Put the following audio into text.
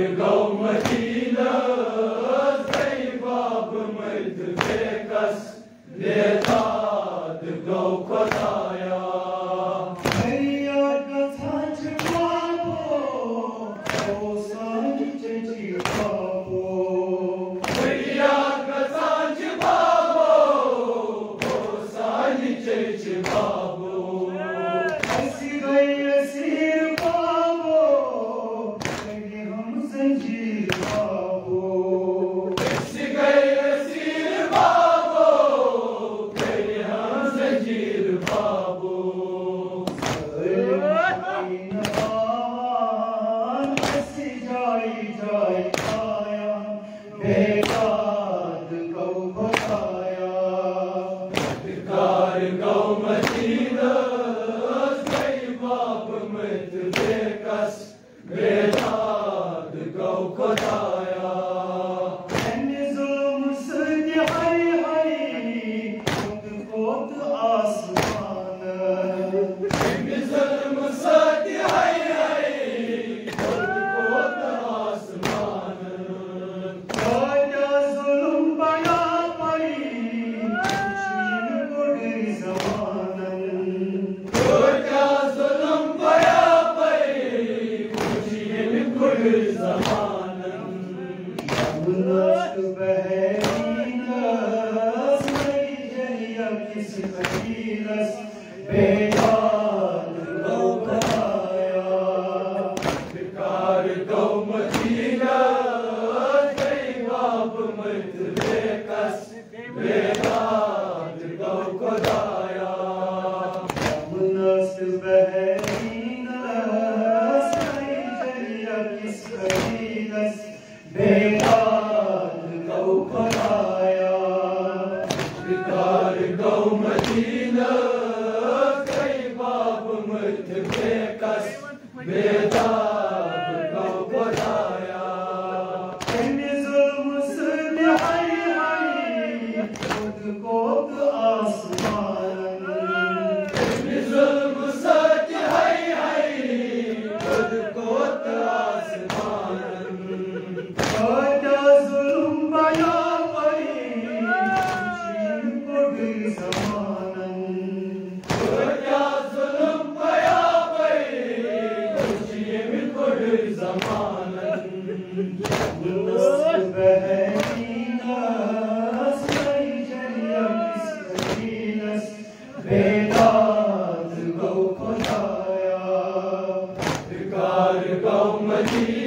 गौ मदीना ज़ैबाब मर्द बेकस नेताद गौ खुदाया हैया गथाच बाबो ओसान चची बाबो हैया गथाच बाबो ओसान चची बाबो ऐसी गई असीर बाबो लगे हम जंजीर बाबो ऐसी गई असीर बाबो लगे हम जंजीर बाबो ऐसी जाई जाई आया बेदाद गौ खुदाया कार गौ मदीना ज़ैबाब मर्द बेकस नेताद गौ खुदाया बेदाद गौ खुदाया कार गौ मदीना ज़ैबाब मर्द बेकस नेताद गौ खुदाया मुनस बहरीनस जरिया किस कबीलस बेदाद गौ खुदाया कार गौ मदीना ज़ैबाब मर्द बेकस नेताद गौ खुदाया जुल्म से हाय हाय खुद को आसमान जुल्म सच है खुद को आसमान छोटा जुल्म बया पड़ी खुशी को ज़मानन छोटा जुल्म बया पई खुशी में कोई ज़मानन मुनस बहरीना जरिया किस कबीलस बेदाद गौ खुदाया कार गौ मदीना